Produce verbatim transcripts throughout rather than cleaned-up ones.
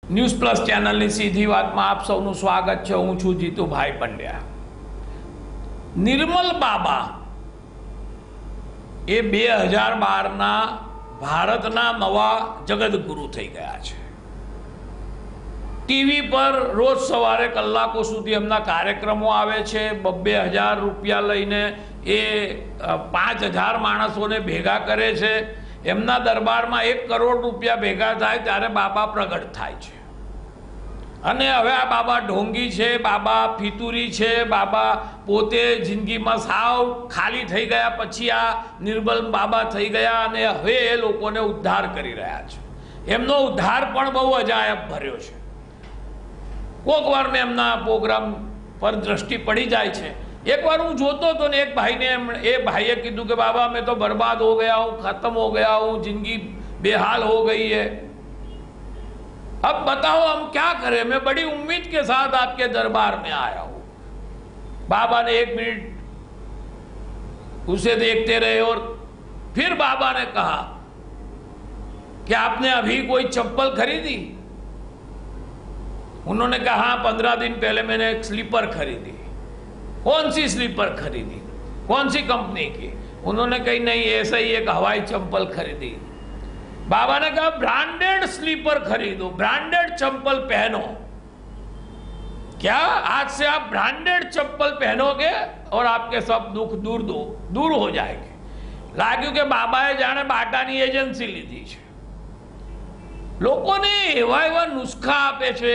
News plus ચેનલની સીધી વાતમાં આપ સૌનું સ્વાગત છે। હું છું જીતુભાઈ પંડ્યા। નિર્મલ બાબા એ બે હજાર બારના ભારતના નવા જગતગુરુ થઈ ગયા છે। ટીવી પર રોજ સવારે કલાકો સુધી એમના કાર્યક્રમો આવે છે। બબ્બે હજાર રૂપિયા લઈને એ પાંચ હજાર માણસોને ભેગા કરે છે। એમના દરબારમાં એક કરોડ રૂપિયા ભેગા થાય ત્યારે બાબા પ્રગટ થાય છે। અને હવે આ બાબા ઢોંગી છે, બાબા ફિતુરી છે, બાબા પોતે જિંદગીમાં સાવ ખાલી થઈ ગયા પછી આ નિર્મલ બાબા થઈ ગયા અને હવે એ લોકોને ઉદ્ધાર કરી રહ્યા છે। એમનો ઉદ્ધાર પણ બહુ અજાયબ ભર્યો છે। કોઈક વાર મેં એમના પ્રોગ્રામ પર દ્રષ્ટિ પડી જાય છે। एक बार हूँ जोतो तो ने एक भाई ने ए भाई कीधु कि बाबा मैं तो बर्बाद हो गया हूँ, खत्म हो गया हूँ, जिंदगी बेहाल हो गई है, अब बताओ हम क्या करें। मैं बड़ी उम्मीद के साथ आपके दरबार में आया हूँ। बाबा ने एक मिनट उसे देखते रहे और फिर बाबा ने कहा कि आपने अभी कोई चप्पल खरीदी? उन्होंने कहा हाँ, पंद्रह दिन पहले मैंने एक स्लीपर खरीदी। कौन सी स्लीपर खरीदी? कौन सी कंपनी की? उन्होंने कही नहीं, ऐसा ही एक हवाई चप्पल खरीदी। बाबा ने कहा ब्रांडेड स्लीपर खरीदो, ब्रांडेड चप्पल पहनो। क्या आज से आप ब्रांडेड चप्पल पहनोगे और आपके सब दुख दूर दो दूर हो जाएंगे? लाग्યું કે બાબાએ જાણે બાટાની એજન્સી લીધી છે। લોકોને એવા એવા નુસ્ખા આપે છે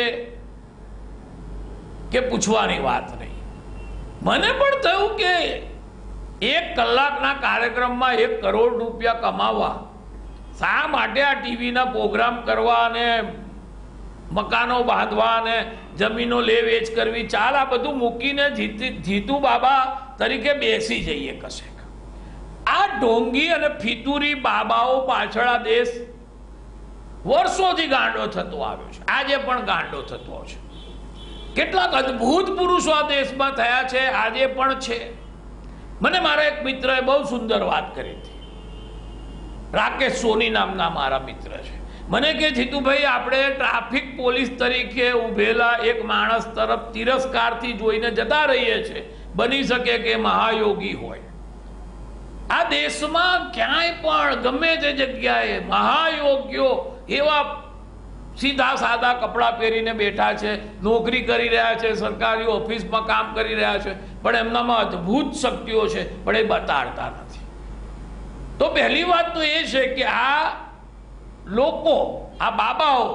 કે પૂછવાની વાત નહીં। મને પણ થયું કે એક કલાકના કાર્યક્રમમાં એક કરોડ રૂપિયા કમાવા, શા માટે આ ટીવીના પ્રોગ્રામ કરવા અને મકાનો બાંધવા અને જમીનો લે વેચ કરવી? ચાલ આ બધું મૂકીને જીતુ બાબા તરીકે બેસી જઈએ કશેક। આ ઢોંગી અને ફિતુરી બાબાઓ પાછળ આ દેશ વર્ષોથી ગાંડો થતો આવ્યો છે, આજે પણ ગાંડો થતો છે। કેટલાક અદ્ભુત પુરુષો આ દેશમાં થયા છે, આજે પણ છે। મને મારા એક મિત્રએ બહુ સુંદર વાત કરી હતી। રાકેશ સોની નામના મારા મિત્ર છે। મને કે જીતુભાઈ, આપણે ટ્રાફિક પોલીસ તરીકે ઉભેલા એક માણસ તરફ તિરસ્કારથી જોઈને જતા રહીએ છીએ, બની શકે કે મહાયોગી હોય। આ દેશમાં ક્યાંય પણ ગમે તે જગ્યાએ મહાયોગીઓ એવા सीधा सादा कपड़ा पहेरीने बैठा है, नौकरी करी रहा है, सरकारी ऑफिस में काम करी रहा है, पण एमनामां अद्भुत शक्तिओ छे, पण ए बताड़ता नथी। तो पहली बात तो ये है कि आ लोको आ बाबाओ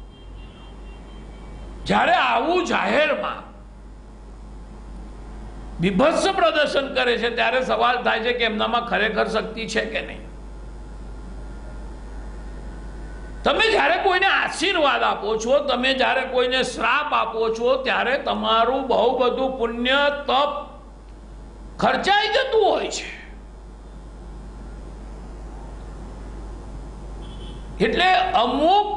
ज्यारे आवुं जाहेरमां बीभत्स प्रदर्शन करे छे त्यारे सवाल थाय छे कि एमनामां खरेखर शक्ति छे के नहीं। તમે જ્યારે કોઈને આશીર્વાદ આપો છો, તમે જ્યારે કોઈને શ્રાપ આપો છો, ત્યારે તમારું બહુ બધું પુણ્ય તપ ખર્ચાઈ જતું હોય છે। એટલે અમુક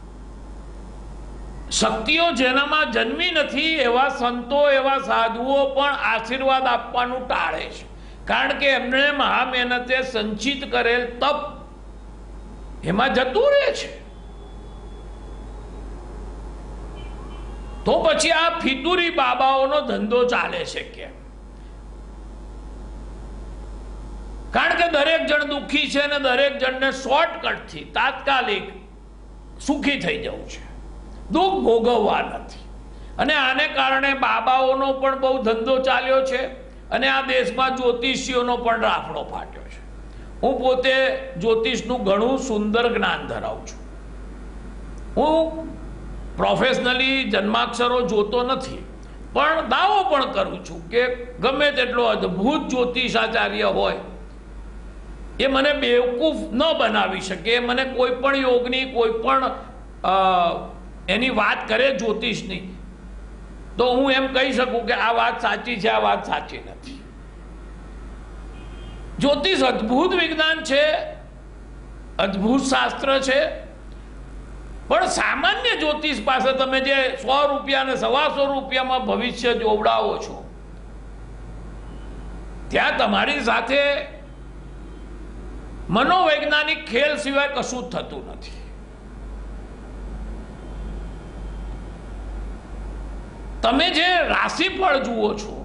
શક્તિઓ જેનામાં જન્મી નથી એવા સંતો, એવા સાધુઓ પણ આશીર્વાદ આપવાનું ટાળે છે, કારણ કે એમણે મહા મહેનતે સંચિત કરેલ તપ એમાં જતું રહે છે। तो पछी आ फितूरी बाबाओनो धंधो चाले छे केम? कारण के दरेक जण दुखी छे ने दरेक जण ने शॉर्टकट थी तात्कालिक सुखी थई जवुं छे, दुख भोगववा नथी। अने आने कारणे बाबाओनो पण बहु धंधो चाल्यो छे अने आ देशमां ज्योतिषीओनो पण राफड़ो फाट्यो छे। हूँ पोते ज्योतिषनुं घणुं सुंदर ज्ञान धरावुं छुं। हूँ प्रोफेशनली जन्माक्षरो जोतो नथी, पण दावो पण करूं छुं के गमे तेटलो अद्भुत ज्योतिषाचार्य होय ए मने बेवकूफ न बनावी शके। मने कोई पण योगनी कोई पण एनी वात करे ज्योतिषनी तो हूँ एम कही सकूं कि आ वात साची छे, आ वात साची नथी। ज्योतिष अद्भुत विज्ञान छे, अद्भुत शास्त्र छे, पण सामान्य ज्योतिष पासे तमे जे सौ रुपया ने सवा सौ रुपया में भविष्य जोवड़ावो छो, त्यां तमारी साथे मनोवैज्ञानिक खेल सिवाय कशुं थतुं नथी। તમે જે રાશિફળ જુઓ છો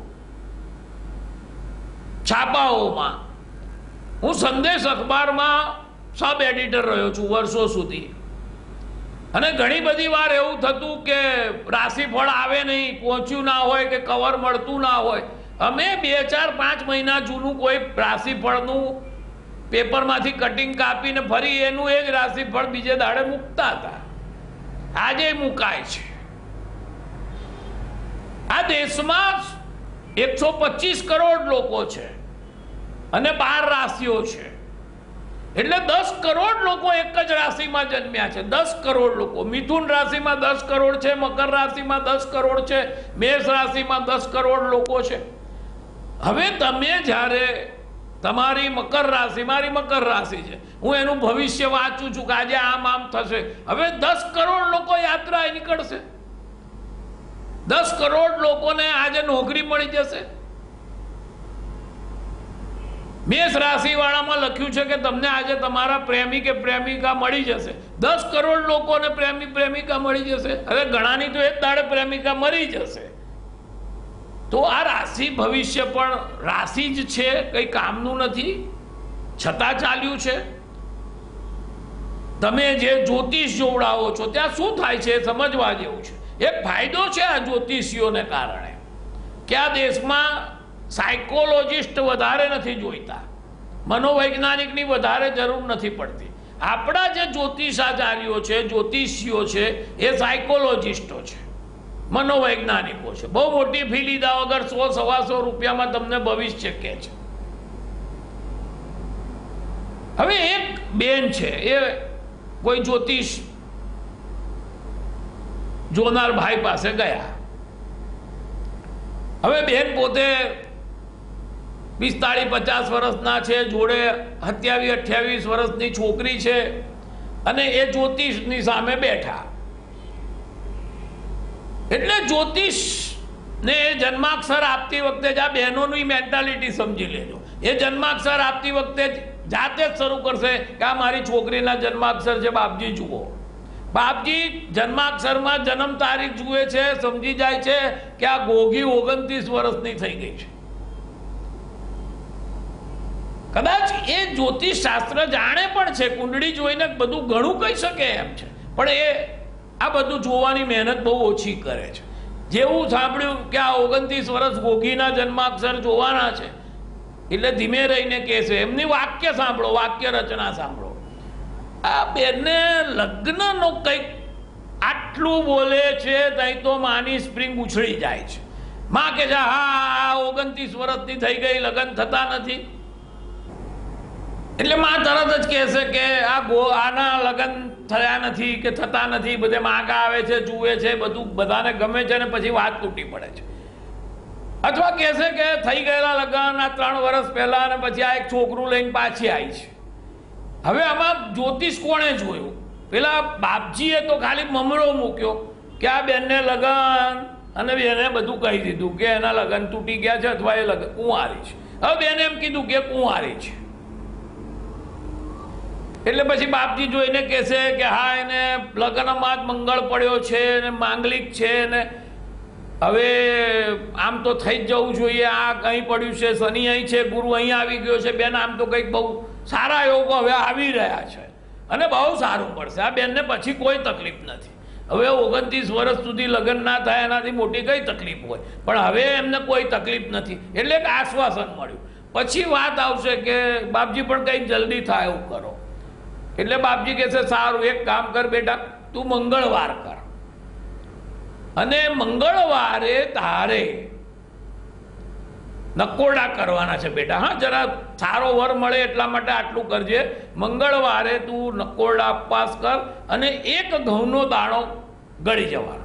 છાપાઓમાં, હું સંદેશ અખબારમાં સબ એડિટર રહ્યો છું વર્ષો સુધી, અને ઘણી બધી વાર એવું થતું કે રાશિફળ આવે નહીં, પહોંચ્યું ના હોય કે કવર મળતું ના હોય. અમે બે ચાર પાંચ મહિના જૂનું કોઈ રાશિફળનું પેપરમાંથી કટિંગ કાપીને ફરી એનું એ જ રાશિફળ બીજે દાડે મૂકતા હતા. આજે મુકાય છે. આ દેશમાં એકસો પચીસ કરોડ લોકો છે અને બાર રાશિઓ છે, એટલે દસ કરોડ લોકો એક જ રાશિમાં જન્મ્યા છે. દસ કરોડ લોકો. મિથુન રાશિમાં દસ કરોડ છે, મકર રાશિમાં દસ કરોડ છે, મેષ રાશિમાં દસ કરોડ લોકો છે. હવે તમે જ્યારે તમારી મકર રાશિ, મારી મકર રાશિ છે, હું એનું ભવિષ્ય વાંચું છું કે આજે આમ આમ થશે. હવે દસ કરોડ લોકો યાત્રા નીકળશે. દસ કરોડ લોકોને આજે નોકરી મળી જશે. મેષ રાશિ વાળામાં લખ્યું છે કે તમને આજે તમારા પ્રેમી કે પ્રેમિકા મળી જશે. દસ કરોડ લોકોને પ્રેમી પ્રેમિકા મળી જશે. હવે ઘણાની તો એક દાડે પ્રેમિકા મરી જશે. તો આ રાશિ ભવિષ્ય પણ રાશિ જ છે, કંઈ કામનું નથી, છતાં ચાલ્યું છે. તમે જે જ્યોતિષ જોવડાવો છો ત્યાં શું થાય છે સમજવા જેવું છે. એક ફાયદો છે આ જ્યોતિષીઓને કારણે કે આ દેશમાં સાયકોલોજિસ્ટ વધારે નથી જોઈતા, મનોવૈજ્ઞાનિકની વધારે જરૂર નથી પડતી. આપણા જે જ્યોતિષાચાર્યો છે, જ્યોતિષીઓ છે, એ સાયકોલોજિસ્ટો છે, મનોવૈજ્ઞાનિકો છે. બહુ મોટી ફી લીધા વગર સો સવાસો રૂપિયામાં તમને ભવિષ્ય કહે છે. હવે એક બેન છે, એ કોઈ જ્યોતિષ જોનાર ભાઈ પાસે ગયા. હવે બેન પોતે પિસ્તાળીસ પચાસ વર્ષના છે, જોડે સત્યાવીસ અઠ્યાવીસ વર્ષની છોકરી છે, અને એ જ્યોતિષની સામે બેઠા. એટલે જ્યોતિષ ને જન્માક્ષર આપતી વખતે જ આ બહેનોની મેન્ટાલિટી સમજી લેજો. એ જન્માક્ષર આપતી વખતે જાતે જ શરૂ કરશે કે આ મારી છોકરીના જન્માક્ષર છે, બાપજી જુઓ. બાપજી જન્માક્ષરમાં જન્મ તારીખ જુએ છે, સમજી જાય છે કે આ ગોગી ઓગણત્રીસ વર્ષની થઈ ગઈ છે. કદાચ એ જ્યોતિષ શાસ્ત્ર જાણે પણ છે, કુંડળી જોઈને બધું ઘણું કહી શકે એમ છે, પણ એ આ બધું જોવાની મહેનત બહુ ઓછી કરે છે. જેવું સાંભળ્યું કે આ ઓગણત્રીસ વર્ષ ગોગીના જન્માક્ષર જોવાના છે એટલે ધીમે રહીને કહેશે. એમની વાક્ય સાંભળો, વાક્ય રચના સાંભળો. આ બેનને લગ્નનો કંઈક આટલું બોલે છે ત્યાં તો માની સ્પ્રિંગ ઉછળી જાય છે. માં કે છે હા ઓગણત્રીસ વર્ષની થઈ ગઈ, લગ્ન થતા નથી. એટલે માં તરત જ કહેશે કે આ ગો આના લગ્ન થયા નથી કે થતા નથી, બધે માગા આવે છે, જુએ છે, બધું બધાને ગમે છે, ને પછી વાત તૂટી પડે છે. અથવા કહેશે કે થઈ ગયેલા લગ્ન આ ત્રણ વર્ષ પહેલા, અને પછી આ એક છોકરું લઈને પાછી આવી છે. હવે આમાં જ્યોતિષ કોણે જોયું? પેલા બાપજીએ તો ખાલી મમરો મૂક્યો કે આ બેનને લગ્ન, અને બેને બધું કહી દીધું કે એના લગ્ન તૂટી ગયા છે અથવા એ લગ્ન કુંવારી છે. હવે બેને એમ કીધું કે કુંવારી છે. એટલે પછી બાપજી જોઈને કહેશે કે હા એને લગ્નમાં જ મંગળ પડ્યો છે ને માંગલિક છે ને હવે આમ તો થઈ જ જવું જોઈએ. આ કંઈ પડ્યું છે, શનિ અહીં છે, ગુરુ અહીં આવી ગયો છે. બેન આમ તો કંઈક બહુ સારા યોગો હવે આવી રહ્યા છે અને બહુ સારું પડશે. આ બેનને પછી કોઈ તકલીફ નથી. હવે ઓગણત્રીસ વર્ષ સુધી લગ્ન ના થાય એનાથી મોટી કઈ તકલીફ હોય, પણ હવે એમને કોઈ તકલીફ નથી. એટલે એક આશ્વાસન મળ્યું. પછી વાત આવશે કે બાપજી પણ કંઈક જલ્દી થાય એવું કરો. એટલે બાપજી કહેશે સારું, એક કામ કર બેટા, તું મંગળવાર કર, અને મંગળવારે તારે નકોરડા કરવાના છે બેટા. હા, જરા સારો વર મળે એટલા માટે આટલું કરજે. મંગળવારે તું નકોરડા ઉપવાસ કર અને એક ઘઉંનો દાણો ગળી જવાનો,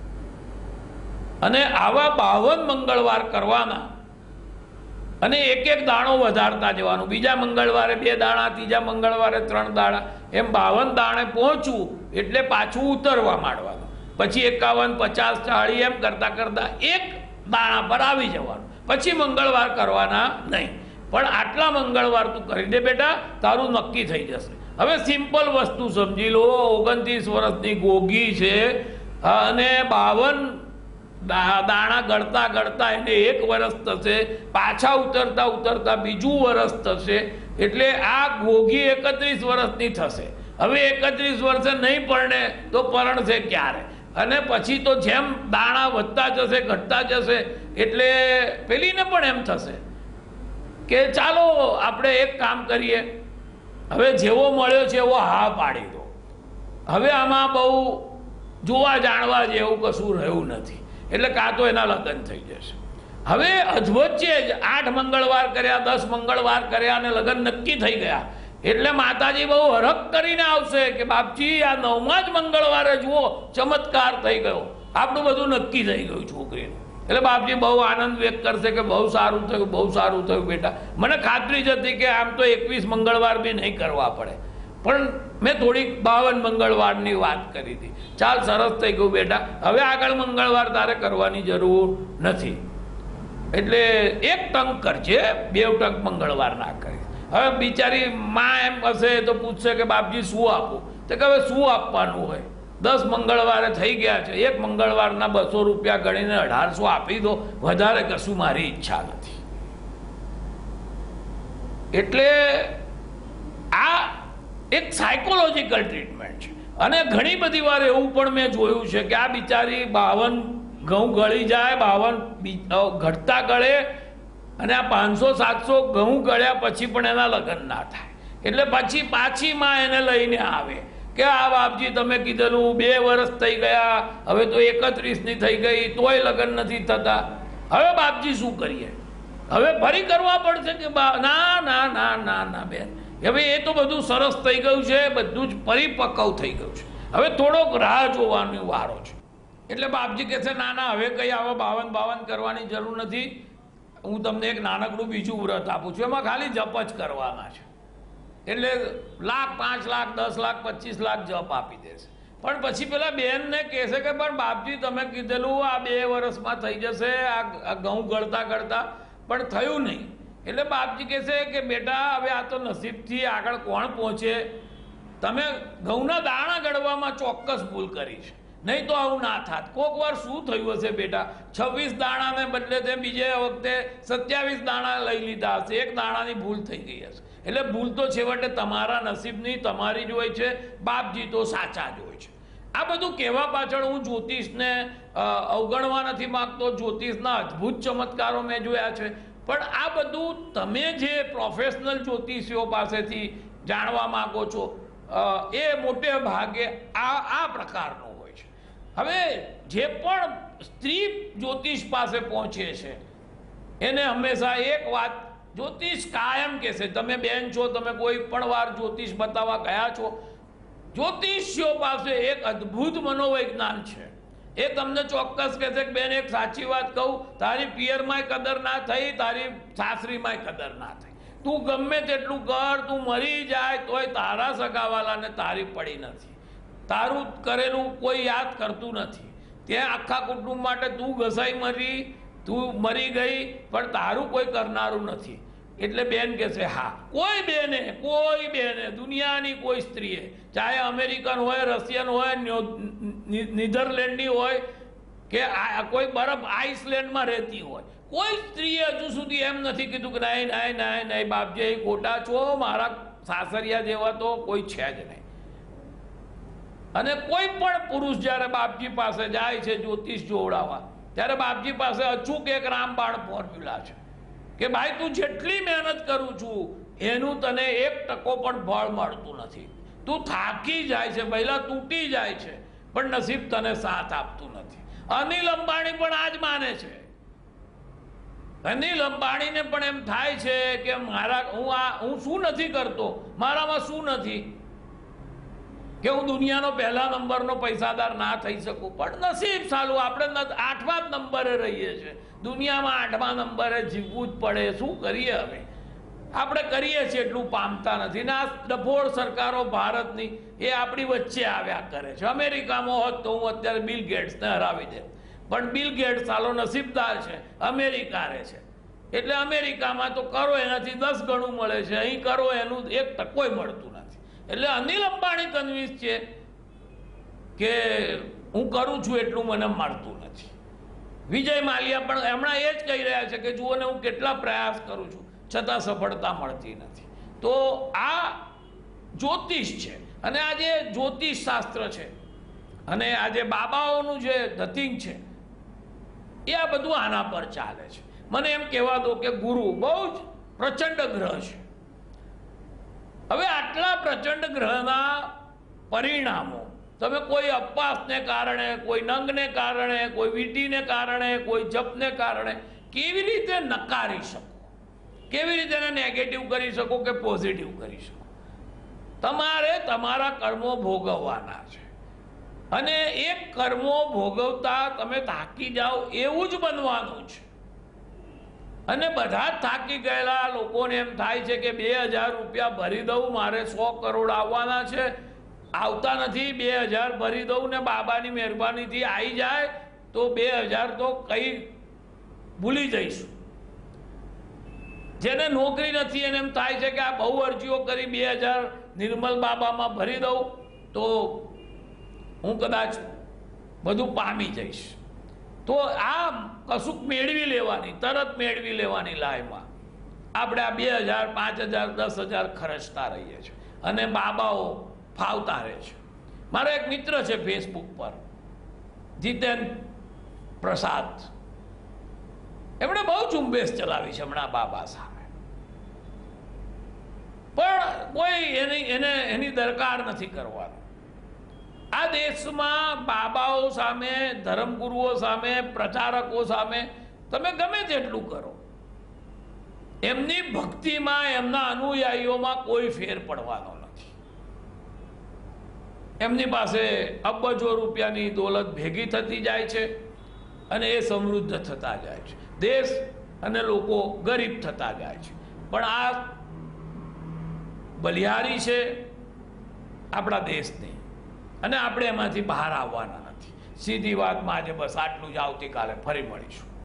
અને આવા બાવન મંગળવાર કરવાના, અને એક એક દાણો વધારતા જવાનું. બીજા મંગળવારે બે દાણા, ત્રીજા મંગળવારે ત્રણ દાણા, એમ બાવન દાણે પહોંચવું એટલે પાછું ઉતરવા માંડવાનું. પછી એકાવન, પચાસ, ચાળીસ એમ કરતા કરતા એક દાણા પર આવી જવાનું. પછી મંગળવાર કરવાના નહીં. પણ આટલા મંગળવાર તું કરી દે બેટા, તારું નક્કી થઈ જશે. હવે સિમ્પલ વસ્તુ સમજી લો. ઓગણત્રીસ વર્ષની ગોગી છે અને બાવન દાણા ગળતા ગળતા એને એક વર્ષ થશે, પાછા ઉતરતા ઉતરતા બીજું વર્ષ થશે, એટલે આ ઘોઘી એકત્રીસ વર્ષની થશે. હવે એકત્રીસ વર્ષે નહીં પરણે તો પરણશે ક્યારે? અને પછી તો જેમ દાણા વધતા જશે ઘટતા જશે એટલે પેલીને પણ એમ થશે કે ચાલો આપણે એક કામ કરીએ, હવે જેવો મળ્યો છે એવો હા પાડી દો, હવે આમાં બહુ જોવા જાણવા જેવું કશું રહ્યું નથી, એટલે કાં તો એના લગ્ન થઈ જશે. હવે અધવચ્ચે જ આઠ મંગળવાર કર્યા, દસ મંગળવાર કર્યા અને લગ્ન નક્કી થઈ ગયા એટલે માતાજી બહુ હરખ કરીને આવશે કે બાપજી આ નવમા જ મંગળવારે જુઓ ચમત્કાર થઈ ગયો, આપણું બધું નક્કી થઈ ગયું છોકરીનું. એટલે બાપજી બહુ આનંદ વ્યક્ત કરશે કે બહુ સારું થયું, બહુ સારું થયું બેટા, મને ખાતરી જ હતી કે આમ તો એકવીસ મંગળવાર બી નહીં કરવા પડે, પણ મેં થોડીક બાવન મંગળવારની વાત કરી હતી. ચાલ સરસ થઈ ગયું બેટા, હવે આગળ મંગળવાર તારે કરવાની જરૂર નથી, એટલે એક ટંક કરજે, બે ટંક મંગળવાર ના કરીશ. હવે બિચારી માં એમ હશે તો પૂછશે કે બાપજી શું આપું? તો કે હવે શું આપવાનું હોય, દસ મંગળવારે થઈ ગયા છે, એક મંગળવારના બસો રૂપિયા ગણીને અઢારસો આપી દો, વધારે કશું મારી ઈચ્છા નથી. એટલે આ એક સાયકોલોજીકલ ટ્રીટમેન્ટ છે. અને ઘણી બધી વાર એવું પણ મેં જોયું છે કે આ બિચારી બાવન ઘઉં ગળી જાય, બાવન ઘટતા ગળે, અને આ પાંચસો સાતસો ઘઉં ગળ્યા પછી પણ એના લગ્ન ના થાય, એટલે પછી પાછી માં એને લઈને આવે કે આ બાપજી તમે કીધેલું બે વર્ષ થઈ ગયા, હવે તો એકત્રીસની થઈ ગઈ તોય લગ્ન નથી થતા, હવે બાપજી શું કરીએ? હવે ફરી કરવા પડશે કે ના ના ના ના ના બેન, હવે એ તો બધું સરસ થઈ ગયું છે, બધું જ પરિપક્વ થઈ ગયું છે, હવે થોડોક રાહ જોવાનો વારો છે. એટલે બાપજી કહે છે ના ના હવે કંઈ આવો બાવન બાવન કરવાની જરૂર નથી, હું તમને એક નાનકડું બીજું વ્રત આપું છું, એમાં ખાલી જપ જ કરવાના છે, એટલે લાખ પાંચ લાખ દસ લાખ પચીસ લાખ જપ આપી દેશે. પણ પછી પેલા બેનને કહેશે કે પણ બાપજી તમે કીધેલું આ બે વર્ષમાં થઈ જશે, આ ઘઉં ગળતા ગળતા પણ થયું નહીં. એટલે બાપજી કહેશે કે બેટા હવે આ તો નસીબથી આગળ કોણ પહોંચે, તમે ઘઉંના દાણા ગળવામાં ચોક્કસ ભૂલ કરી છે, નહીં તો આવું ના થાત. કોક વાર શું થયું હશે બેટા, છવ્વીસ દાણાને બદલે તે બીજે વખતે સત્યાવીસ દાણા લઈ લીધા હશે, એક દાણાની ભૂલ થઈ ગઈ હશે. એટલે ભૂલ તો છેવટે તમારા નસીબની તમારી જ હોય છે, બાપજી તો સાચા જ હોય છે. આ બધું કહેવા પાછળ હું જ્યોતિષને અવગણવા નથી માગતો, જ્યોતિષના અદ્ભુત ચમત્કારો મેં જોયા છે, પણ આ બધું તમે જે પ્રોફેશનલ જ્યોતિષીઓ પાસેથી જાણવા માગો છો એ મોટે ભાગે આ આ પ્રકારનું હોય છે. હવે જે પણ સ્ત્રી જ્યોતિષ પાસે પહોંચે છે એને હંમેશા એક વાત જ્યોતિષ કાયમ કહેશે, તમે બેન છો, તમે કોઈ પણ વાર જ્યોતિષ બતાવવા ગયા છો, જ્યોતિષીઓ પાસે એક અદ્ભુત મનોવૈજ્ઞાન છે, એ તમને ચોક્કસ કહેશે કે બેન એક સાચી વાત કહું, તારી પિયરમાંય કદર ના થઈ, તારી સાસરીમાંય કદર ના થઈ, તું ગમે તેટલું કર, તું મરી જાય તોય તારા સગાવાલાને તારી પડી નથી, તારું કરેલું કોઈ યાદ કરતું નથી, ત્યાં આખા કુટુંબ માટે તું ઘસાઈ મરી, તું મરી ગઈ, પણ તારું કોઈ કરનારું નથી. એટલે બેન કહેશે હા, કોઈ બેને કોઈ બેને દુનિયાની કોઈ સ્ત્રીએ, ચાહે અમેરિકન હોય, રશિયન હોય, નીધરલેન્ડની હોય કે કોઈ બરફ આઇસલેન્ડમાં રહેતી હોય, કોઈ સ્ત્રીએ હજુ સુધી એમ નથી કીધું કે નહીં નહીં નહીં નહીં બાપજી ખોટા છો, મારા સાસરિયા જેવા તો કોઈ છે જ નહીં. અને કોઈ પણ પુરુષ જ્યારે બાપજી પાસે જાય છે જ્યોતિષ જોવડાવવા, ત્યારે બાપજી પાસે અચૂક એક રામબાણ ફોર્મ્યુલા છે કે ભાઈ તું જેટલી મહેનત કરું છું એનું તને એક ટકો પણ ફળ મળતું નથી, તું થાકી જાય છે, પહેલા તૂટી જાય છે, પણ નસીબ તને સાથ આપતું નથી. અનિલ અંબાણી પણ આ જ માને છે. અનિલ અંબાણીને પણ એમ થાય છે કે મારા હું આ હું શું નથી કરતો, મારામાં શું નથી કે હું દુનિયાનો પહેલા નંબરનો પૈસાદાર ના થઈ શકું, પણ નસીબ સાલું આપણે આઠમા જ નંબરે રહીએ છીએ, દુનિયામાં આઠમા નંબરે જીવવું જ પડે, શું કરીએ હવે, આપણે કરીએ છીએ એટલું પામતા નથી. ને આ ડફોળ સરકારો ભારતની એ આપણી વચ્ચે આવ્યા કરે છે. અમેરિકામાં હોત તો હું અત્યારે બિલ ગેટ્સને હરાવી દે, પણ બિલ ગેટ્સ સાલો નસીબદાર છે, અમેરિકા રહે છે, એટલે અમેરિકામાં તો કરો એનાથી દસ ગણું મળે છે, અહીં કરો એનું એક ટકોય મળતું નથી. એટલે અનિલ અંબાણી કન્વિન્સ છે કે હું કરું છું એટલું મને મળતું નથી. વિજય માલ્યા પણ હમણાં એ જ કહી રહ્યા છે કે જુઓ ને હું કેટલા પ્રયાસ કરું છું છતાં સફળતા મળતી નથી. તો આ જ્યોતિષ છે અને આ જે જ્યોતિષ શાસ્ત્ર છે અને આ જે બાબાઓનું જે ધતિંગ છે એ આ બધું આના પર ચાલે છે. મને એમ કહેવા દો કે ગુરુ બહુ જ પ્રચંડ ગ્રહ છે. હવે આટલા પ્રચંડ ગ્રહના પરિણામો તમે કોઈ અપવાસને કારણે, કોઈ નંગને કારણે, કોઈ વીટીને કારણે, કોઈ જપને કારણે કેવી રીતે નકારી શકો, કેવી રીતે એને નેગેટિવ કરી શકો કે પોઝિટિવ કરી શકો? તમારે તમારા કર્મો ભોગવવાના છે અને એક કર્મો ભોગવતા તમે થાકી જાઓ એવું જ બનવાનું છે. અને બધા જ થાકી ગયેલા લોકોને એમ થાય છે કે બે હજાર રૂપિયા ભરી દઉં, મારે સો કરોડ આવવાના છે, આવતા નથી. બે હજાર ભરી દઉં ને બાબાની મહેરબાનીથી આવી જાય તો બે હજાર તો કંઈ ભૂલી જઈશું. જેને નોકરી નથી એને એમ થાય છે કે આ બહુ અરજીઓ કરી, બે હજાર નિર્મલ બાબામાં ભરી દઉં તો હું કદાચ બધું પામી જઈશ. તો આ કશુંક મેળવી લેવાની, તરત મેળવી લેવાની લાયમાં આપણે આ બે હજાર પાંચ હજાર દસ હજાર ખર્ચતા રહીએ છીએ અને બાબાઓ ફાવતા રહે છે. મારો એક મિત્ર છે ફેસબુક પર, જીતેન પ્રસાદ, એમણે બહુ ઝુંબેશ ચલાવી છે હમણાં બાબા સામે, પણ કોઈ એની એને એની દરકાર નથી કરવાની. આ દેશમાં બાબાઓ સામે, ધર્મગુરુઓ સામે, પ્રચારકો સામે તમે ગમે તેટલું કરો, એમની ભક્તિમાં, એમના અનુયાયીઓમાં કોઈ ફેર પડવાનો નથી. એમની પાસે અબજો રૂપિયાની દોલત ભેગી થતી જાય છે અને એ સમૃદ્ધ થતા જાય છે, દેશ અને લોકો ગરીબ થતા જાય છે. પણ આ બલિહારી છે આપણા દેશની અને આપણે એમાંથી બહાર આવવાના નથી. સીધી વાતમાં આજે બસ આટલું જ. આવતીકાલે ફરી મળીશું.